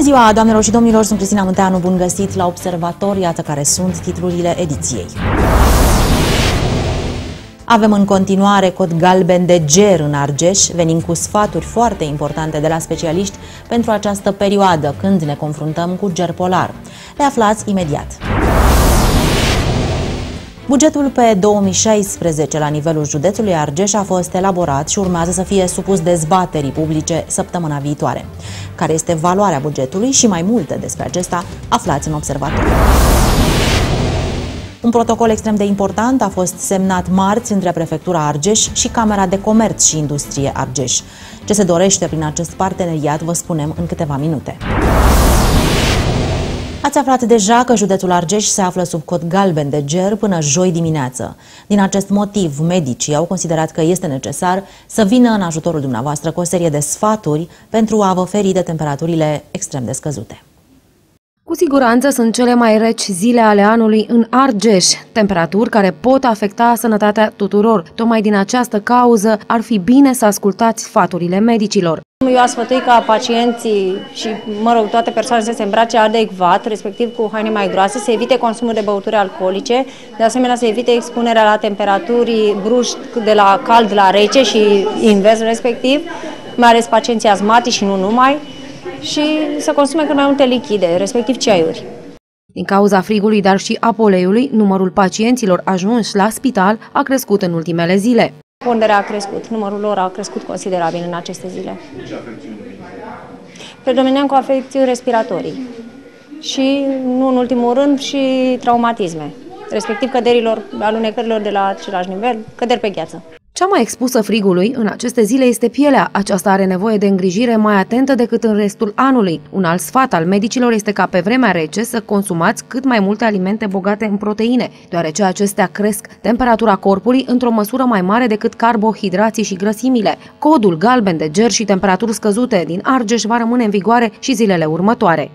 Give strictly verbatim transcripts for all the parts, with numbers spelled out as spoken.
ziua, doamnelor și domnilor, sunt Cristina Munteanu, bun găsit la Observator, iată care sunt titlurile ediției. Avem în continuare cod galben de ger în Argeș, venim cu sfaturi foarte importante de la specialiști pentru această perioadă, când ne confruntăm cu ger polar. Le aflați imediat. Bugetul pe două mii șaisprezece la nivelul județului Argeș a fost elaborat și urmează să fie supus dezbaterii publice săptămâna viitoare. Care este valoarea bugetului și mai multe despre acesta aflați în Observator. Un protocol extrem de important a fost semnat marți între Prefectura Argeș și Camera de Comerț și Industrie Argeș. Ce se dorește prin acest parteneriat vă spunem în câteva minute. Ați aflat deja că județul Argeș se află sub cod galben de ger până joi dimineață. Din acest motiv, medicii au considerat că este necesar să vină în ajutorul dumneavoastră cu o serie de sfaturi pentru a vă feri de temperaturile extrem de scăzute. Cu siguranță sunt cele mai reci zile ale anului în Argeș, temperaturi care pot afecta sănătatea tuturor. Tocmai din această cauză ar fi bine să ascultați sfaturile medicilor. Eu aș sfătui ca pacienții și, mă rog, toate persoanele să se îmbrace adecvat, respectiv cu haine mai groase, să evite consumul de băuturi alcoolice, de asemenea să evite expunerea la temperaturi bruști de la cald la rece și invers respectiv, mai ales pacienții asmatici și nu numai, și să consume cât mai multe lichide, respectiv ceaiuri. Din cauza frigului, dar și a poleiului, numărul pacienților ajunși la spital a crescut în ultimele zile. Ponderea a crescut, numărul lor a crescut considerabil în aceste zile. Predominant cu afecțiuni respiratorii și, nu în ultimul rând, și traumatisme, respectiv căderilor, alunecărilor de la același nivel, căderi pe gheață. Cea mai expusă frigului în aceste zile este pielea. Aceasta are nevoie de îngrijire mai atentă decât în restul anului. Un alt sfat al medicilor este ca pe vremea rece să consumați cât mai multe alimente bogate în proteine, deoarece acestea cresc temperatura corpului într-o măsură mai mare decât carbohidrații și grăsimile. Codul galben de ger și temperaturi scăzute din Argeș va rămâne în vigoare și zilele următoare.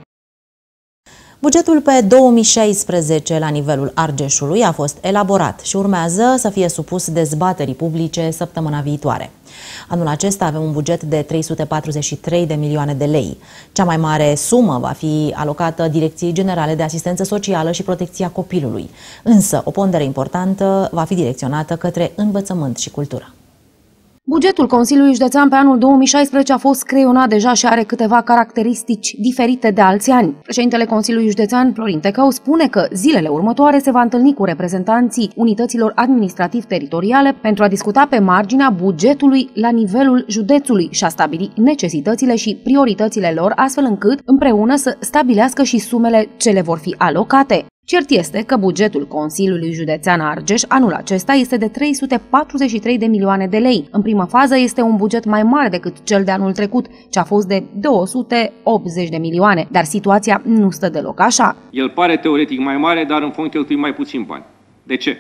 Bugetul pe două mii șaisprezece la nivelul Argeșului a fost elaborat și urmează să fie supus dezbaterii publice săptămâna viitoare. Anul acesta avem un buget de trei sute patruzeci și trei de milioane de lei. Cea mai mare sumă va fi alocată Direcției Generale de Asistență Socială și Protecția Copilului. Însă, o pondere importantă va fi direcționată către învățământ și cultură. Bugetul Consiliului Județean pe anul două mii șaisprezece a fost creionat deja și are câteva caracteristici diferite de alți ani. Președintele Consiliului Județean, Florin Tecău, spune că zilele următoare se va întâlni cu reprezentanții unităților administrativ-teritoriale pentru a discuta pe marginea bugetului la nivelul județului și a stabili necesitățile și prioritățile lor, astfel încât împreună să stabilească și sumele ce le vor fi alocate. Cert este că bugetul Consiliului Județean Argeș anul acesta este de trei sute patruzeci și trei de milioane de lei. În primă fază este un buget mai mare decât cel de anul trecut, ce a fost de două sute optzeci de milioane, dar situația nu stă deloc așa. El pare teoretic mai mare, dar în fond cheltuim mai puțin bani. De ce?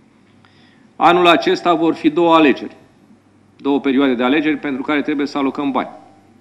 Anul acesta vor fi două alegeri, două perioade de alegeri pentru care trebuie să alocăm bani.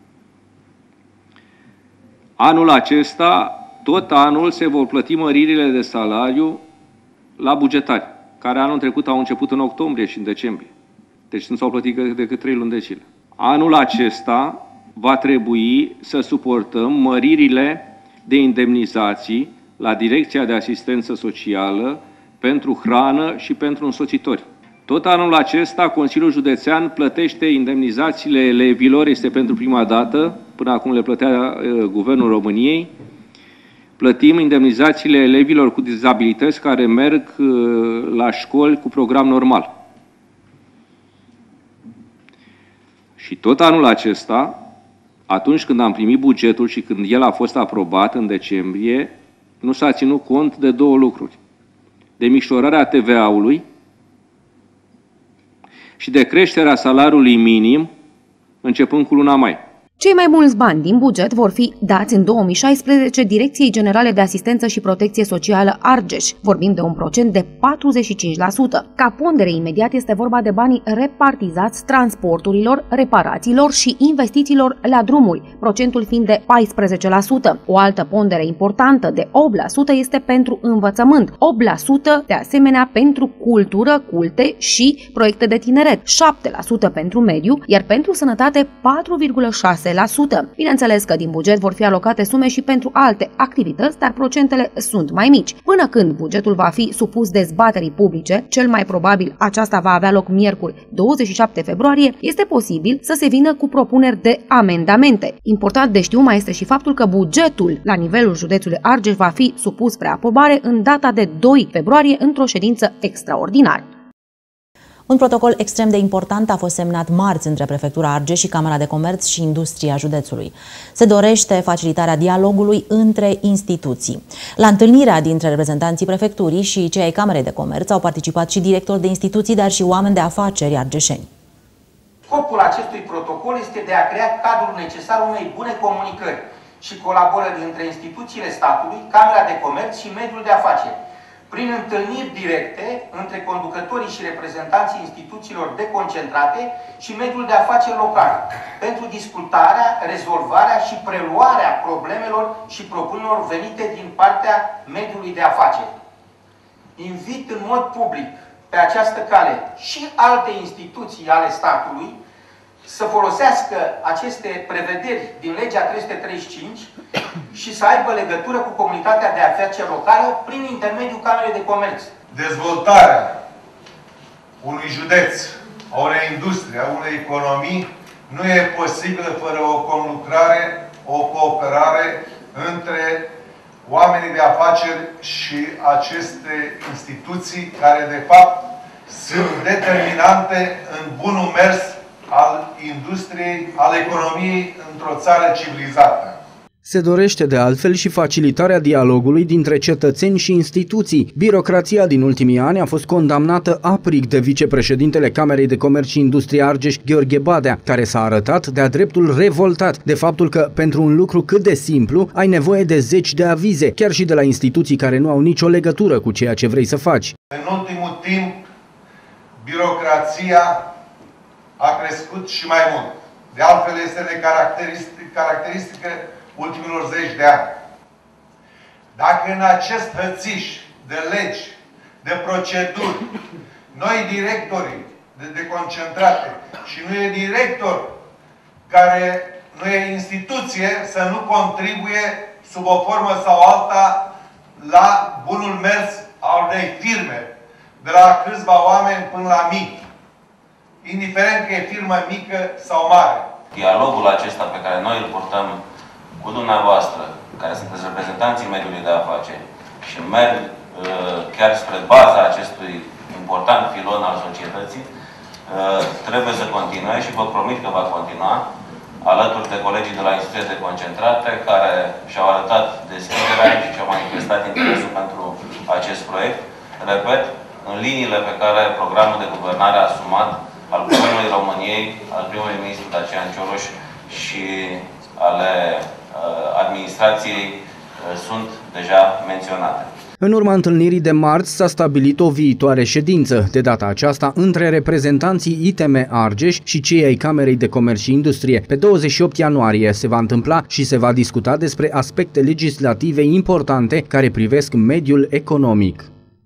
Anul acesta tot anul se vor plăti măririle de salariu la bugetari, care anul trecut au început în octombrie și în decembrie. Deci nu s-au plătit decât trei luni de zile. Anul acesta va trebui să suportăm măririle de indemnizații la Direcția de Asistență Socială pentru hrană și pentru însoțitori. Tot anul acesta, Consiliul Județean plătește indemnizațiile elevilor, este pentru prima dată, până acum le plătea uh, Guvernul României. Plătim indemnizațiile elevilor cu dizabilități care merg la școli cu program normal. Și tot anul acesta, atunci când am primit bugetul și când el a fost aprobat în decembrie, nu s-a ținut cont de două lucruri. De micșorarea T V A-ului și de creșterea salariului minim începând cu luna mai. Cei mai mulți bani din buget vor fi dați în două mii șaisprezece Direcției Generale de Asistență și Protecție Socială Argeș. Vorbim de un procent de patruzeci și cinci la sută. Ca pondere imediat este vorba de banii repartizați transporturilor, reparațiilor și investițiilor la drumuri, procentul fiind de paisprezece la sută. O altă pondere importantă de opt la sută este pentru învățământ, opt la sută de asemenea pentru cultură, culte și proiecte de tineret, șapte la sută pentru mediu, iar pentru sănătate patru virgulă șase șase la sută. Bineînțeles că din buget vor fi alocate sume și pentru alte activități, dar procentele sunt mai mici. Până când bugetul va fi supus dezbaterii publice, cel mai probabil aceasta va avea loc miercuri douăzeci și șapte februarie, este posibil să se vină cu propuneri de amendamente. Important de știu mai este și faptul că bugetul la nivelul județului Argeș va fi supus spre aprobare în data de doi februarie într-o ședință extraordinară. Un protocol extrem de important a fost semnat marți între Prefectura Argeș și Camera de Comerț și Industria județului. Se dorește facilitarea dialogului între instituții. La întâlnirea dintre reprezentanții Prefecturii și cei ai Camerei de Comerț au participat și directori de instituții, dar și oameni de afaceri argeșeni. Scopul acestui protocol este de a crea cadrul necesar unei bune comunicări și colaborări între instituțiile statului, Camera de Comerț și mediul de afaceri, prin întâlniri directe între conducătorii și reprezentanții instituțiilor deconcentrate și mediul de afaceri local, pentru discutarea, rezolvarea și preluarea problemelor și propunerilor venite din partea mediului de afaceri. Invit în mod public pe această cale și alte instituții ale statului să folosească aceste prevederi din legea trei sute treizeci și cinci și să aibă legătură cu comunitatea de afaceri locală prin intermediul Camerei de Comerț. Dezvoltarea unui județ, a unei industrie, a unei economii nu e posibilă fără o conlucrare, o cooperare între oamenii de afaceri și aceste instituții care, de fapt, sunt determinante în bunul mers al industriei, al economiei într-o țară civilizată. Se dorește de altfel și facilitarea dialogului dintre cetățeni și instituții. Birocrația din ultimii ani a fost condamnată aprig de vicepreședintele Camerei de Comerț și Industrie Argeș, Gheorghe Badea, care s-a arătat de-a dreptul revoltat de faptul că pentru un lucru cât de simplu ai nevoie de zeci de avize, chiar și de la instituții care nu au nicio legătură cu ceea ce vrei să faci. În ultimul timp, birocrația a crescut și mai mult. De altfel este caracteristică ultimilor zeci de ani. Dacă în acest hățiș de legi, de proceduri, noi directorii de, de concentrate și nu e director care nu e instituție să nu contribuie sub o formă sau alta la bunul mers al unei firme, de la câțiva oameni până la mii, indiferent că e firmă mică sau mare. Dialogul acesta pe care noi îl purtăm cu dumneavoastră, care sunteți reprezentanții mediului de afaceri și merg uh, chiar spre baza acestui important filon al societății, uh, trebuie să continue și vă promit că va continua, alături de colegii de la instituții de concentrate, care și-au arătat deschiderea și și-au manifestat interesul pentru acest proiect. Repet, în liniile pe care programul de guvernare a asumat al Guvernului României, al primului ministru Dacian Cioloș și ale administrației sunt deja menționate. În urma întâlnirii de marți s-a stabilit o viitoare ședință, de data aceasta între reprezentanții I T M Argeș și cei ai Camerei de Comerț și Industrie. Pe douăzeci și opt ianuarie se va întâmpla și se va discuta despre aspecte legislative importante care privesc mediul economic.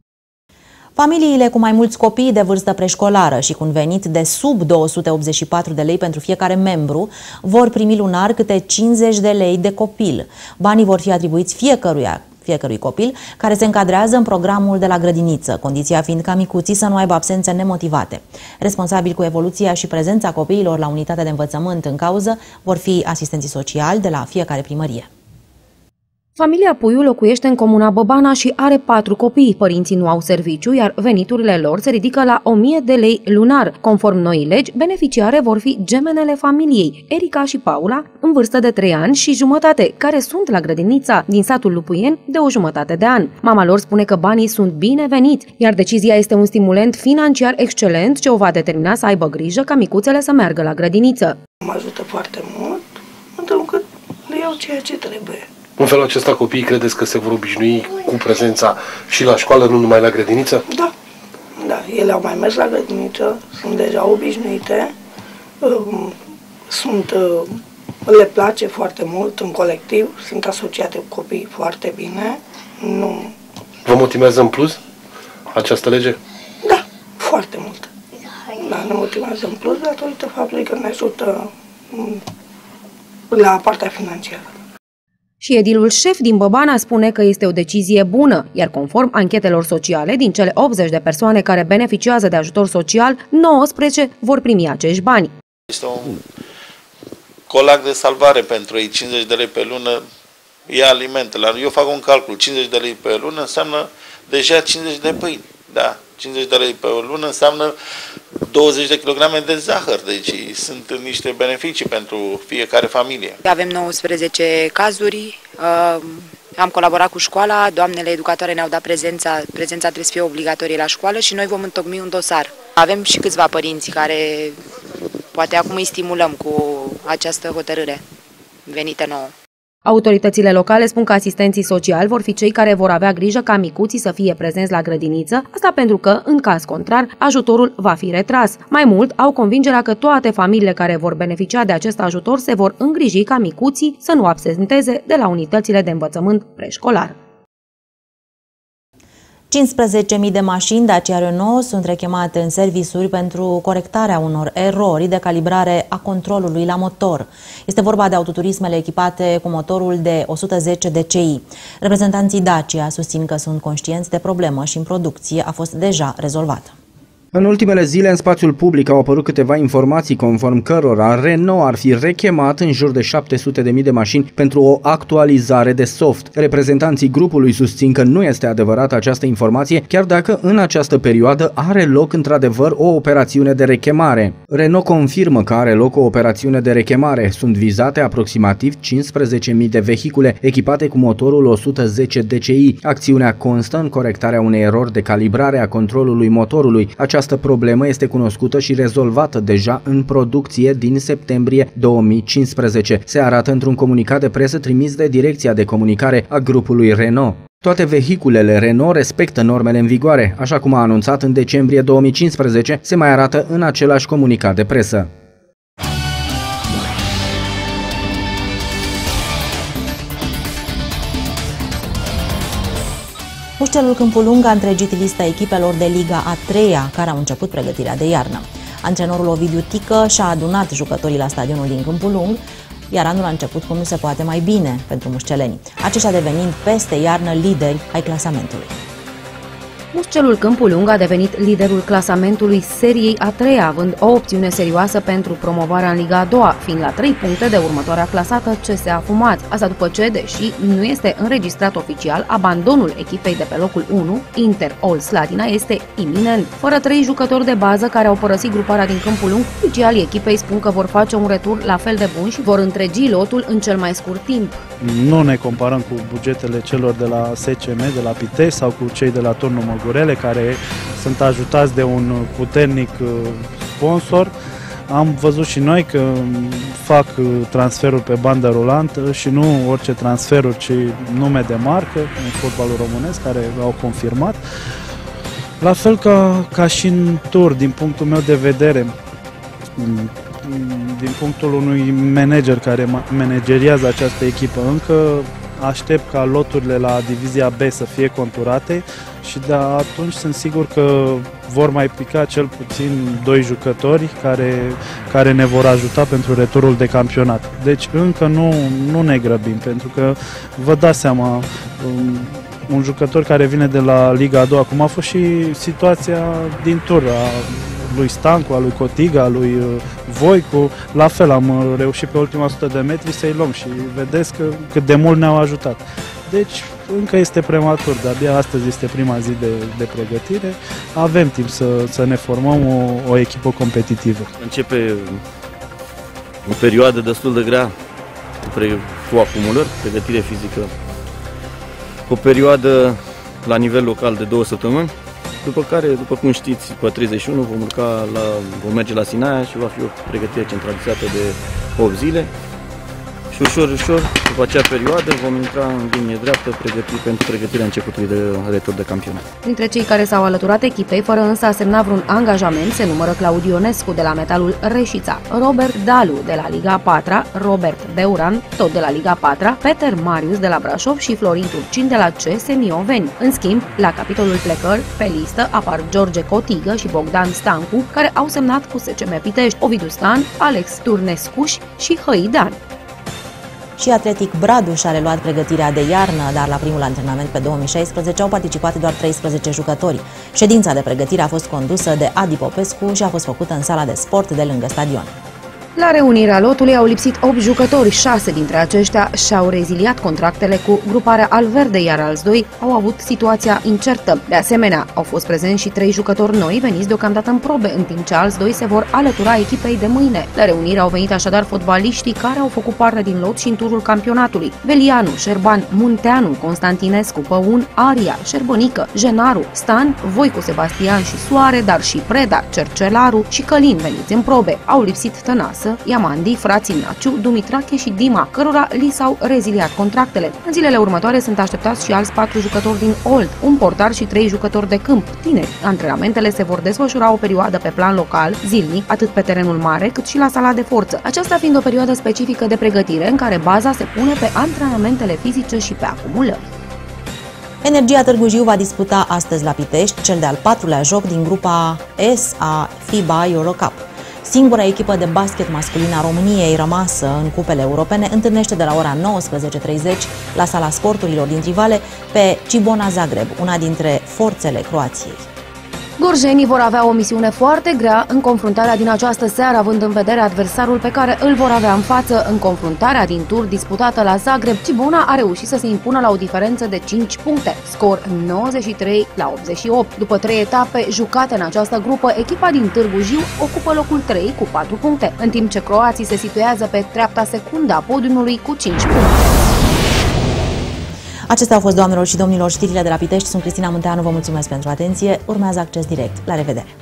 Familiile cu mai mulți copii de vârstă preșcolară și cu un venit de sub două sute optzeci și patru de lei pentru fiecare membru vor primi lunar câte cincizeci de lei de copil. Banii vor fi atribuiți fiecăruia, fiecărui copil care se încadrează în programul de la grădiniță, condiția fiind ca micuții să nu aibă absențe nemotivate. Responsabili cu evoluția și prezența copiilor la unitatea de învățământ în cauză vor fi asistenții sociali de la fiecare primărie. Familia Puiu locuiește în comuna Băbana și are patru copii. Părinții nu au serviciu, iar veniturile lor se ridică la o mie de lei lunar. Conform noii legi, beneficiare vor fi gemenele familiei, Erica și Paula, în vârstă de trei ani și jumătate, care sunt la grădinița din satul Lupuien de o jumătate de an. Mama lor spune că banii sunt bineveniți, iar decizia este un stimulent financiar excelent ce o va determina să aibă grijă ca micuțele să meargă la grădiniță. Mă ajută foarte mult, pentru că le iau ceea ce trebuie. În felul acesta copiii credeți că se vor obișnui cu prezența și la școală, nu numai la grădiniță? Da, da. Ele au mai mers la grădiniță, sunt deja obișnuite, sunt, le place foarte mult în colectiv, sunt asociate cu copiii foarte bine. Nu... Vă motivează în plus această lege? Da, foarte mult. Da, ne motivează în plus datorită faptului că ne ajută la partea financiară. Și edilul șef din Băbana spune că este o decizie bună, iar conform anchetelor sociale, din cele optzeci de persoane care beneficiază de ajutor social, nouăsprezece vor primi acești bani. Este un colac de salvare pentru ei, cincizeci de lei pe lună, e alimentele. Eu fac un calcul, cincizeci de lei pe lună înseamnă deja cincizeci de pâini, da. cincizeci de lei pe lună înseamnă douăzeci de kilograme de zahăr, deci sunt niște beneficii pentru fiecare familie. Avem nouăsprezece cazuri, am colaborat cu școala, doamnele educatoare ne-au dat prezența, prezența trebuie să fie obligatorie la școală și noi vom întocmi un dosar. Avem și câțiva părinți care poate acum îi stimulăm cu această hotărâre venită nouă. Autoritățile locale spun că asistenții sociali vor fi cei care vor avea grijă ca micuții să fie prezenți la grădiniță, asta pentru că, în caz contrar, ajutorul va fi retras. Mai mult, au convingerea că toate familiile care vor beneficia de acest ajutor se vor îngriji ca micuții să nu absenteze de la unitățile de învățământ preșcolar. cincisprezece mii de mașini Dacia Renault sunt rechemate în servisuri pentru corectarea unor erori de calibrare a controlului la motor. Este vorba de autoturismele echipate cu motorul de o sută zece D C I. Reprezentanții Dacia susțin că sunt conștienți de problemă și în producție a fost deja rezolvată. În ultimele zile, în spațiul public au apărut câteva informații conform cărora Renault ar fi rechemat în jur de șapte sute de mii de mașini pentru o actualizare de soft. Reprezentanții grupului susțin că nu este adevărată această informație, chiar dacă în această perioadă are loc într-adevăr o operațiune de rechemare. Renault confirmă că are loc o operațiune de rechemare. Sunt vizate aproximativ cincisprezece mii de vehicule echipate cu motorul o sută zece D C I. Acțiunea constă în corectarea unei erori de calibrare a controlului motorului. Această Această problemă este cunoscută și rezolvată deja în producție din septembrie două mii cincisprezece, se arată într-un comunicat de presă trimis de Direcția de Comunicare a grupului Renault. Toate vehiculele Renault respectă normele în vigoare, așa cum a anunțat în decembrie două mii cincisprezece, se mai arată în același comunicat de presă. Mușcelul Câmpul Lung a întregit lista echipelor de Liga a treia, care au început pregătirea de iarnă. Antrenorul Ovidiu Tică și-a adunat jucătorii la stadionul din Câmpul Lung, iar anul a început cum nu se poate mai bine pentru mușceleni, aceștia devenind peste iarnă lideri ai clasamentului. Mușcelul Câmpul Lung a devenit liderul clasamentului seriei a treia, având o opțiune serioasă pentru promovarea în Liga a doua, fiind la trei puncte de următoarea clasată C S A Fumat. Asta după ce, deși nu este înregistrat oficial, abandonul echipei de pe locul unu, Inter All Slatina, este iminent. Fără trei jucători de bază care au părăsit gruparea din Câmpul Lung, oficialii echipei spun că vor face un retur la fel de bun și vor întregi lotul în cel mai scurt timp. Nu ne comparăm cu bugetele celor de la S C M, de la Pitești sau cu cei de la Turnul Măgurele, care sunt ajutați de un puternic sponsor. Am văzut și noi că fac transferuri pe bandă rulantă și nu orice transferuri, ci nume de marcă în fotbalul românesc, care au confirmat. La fel ca, ca și în tur, din punctul meu de vedere, din punctul unui manager care manageriază această echipă, încă aștept ca loturile la divizia B să fie conturate și de atunci sunt sigur că vor mai pica cel puțin doi jucători care, care ne vor ajuta pentru returul de campionat. Deci încă nu, nu ne grăbim, pentru că vă dați seama, un, un jucător care vine de la Liga a doua, cum a fost și situația din tur, a lui Stancu, a lui Cotiga, a lui Voicu, la fel am reușit pe ultima sută de metri să-i luăm și vedeți că cât de mult ne-au ajutat. Deci încă este prematur, de-abia astăzi este prima zi de, de pregătire, avem timp să, să ne formăm o, o echipă competitivă. Începe o perioadă destul de grea cu acumulări, pregătire fizică, o perioadă la nivel local de două săptămâni, după care, după cum știți, pe treizeci și unu vom urca la, vom merge la Sinaia și va fi o pregătire centralizată de opt zile. Și ușor, ușor, după acea perioadă, vom intra în linie dreaptă pregăti, pentru pregătirea începutului de retur de campionat. Printre cei care s-au alăturat echipei, fără însă a semna vreun angajament, se numără Claudiu Ionescu de la Metalul Reșița, Robert Dalu de la Liga a patra, Robert Deuran, tot de la Liga a patra, Peter Marius de la Brașov și Florin Turcin de la C S Mioveni. În schimb, la capitolul plecări, pe listă apar George Cotigă și Bogdan Stancu, care au semnat cu S C M Pitești, Ovidiu Stan, Alex Turnescuș și Hăidan. Și Atletic Bradu și-a reluat pregătirea de iarnă, dar la primul antrenament pe două mii șaisprezece au participat doar treisprezece jucători. Ședința de pregătire a fost condusă de Adi Popescu și a fost făcută în sala de sport de lângă stadion. La reunirea lotului au lipsit opt jucători, șase dintre aceștia și-au reziliat contractele cu gruparea Alverde, iar alți doi au avut situația incertă. De asemenea, au fost prezenți și trei jucători noi veniți deocamdată în probe, în timp ce alți doi se vor alătura echipei de mâine. La reunire au venit așadar fotbaliștii care au făcut parte din lot și în turul campionatului: Velianu, Șerban, Munteanu, Constantinescu, Păun, Aria, Șerbănică, Genaru, Stan, Voicu, Sebastian și Soare, dar și Preda, Cercelaru și Călin veniți în probe. Au lipsit Tănasă, Iamandi, frații Naciu, Dumitrache și Dima, cărora li s-au reziliat contractele. În zilele următoare sunt așteptați și alți patru jucători din Olt, un portar și trei jucători de câmp, tineri. Antrenamentele se vor desfășura o perioadă pe plan local, zilnic, atât pe terenul mare, cât și la sala de forță. Aceasta fiind o perioadă specifică de pregătire în care baza se pune pe antrenamentele fizice și pe acumulări. Energia Târgu Jiu va disputa astăzi la Pitești cel de-al patrulea joc din grupa S a FIBA Eurocup. Singura echipă de basket masculin a României rămasă în cupele europene întâlnește de la ora nouăsprezece și treizeci la sala sporturilor din Trivale pe Cibona Zagreb, una dintre forțele Croației. Gorjenii vor avea o misiune foarte grea în confruntarea din această seară, având în vedere adversarul pe care îl vor avea în față. În confruntarea din tur disputată la Zagreb, Cibona a reușit să se impună la o diferență de cinci puncte, scor nouăzeci și trei la optzeci și opt. După trei etape jucate în această grupă, echipa din Târgu Jiu ocupă locul trei cu patru puncte, în timp ce croații se situează pe treapta secundă a podiumului cu cinci puncte. Acestea au fost, doamnelor și domnilor, știrile de la Pitești. Sunt Cristina Munteanu, vă mulțumesc pentru atenție. Urmează Acces Direct. La revedere!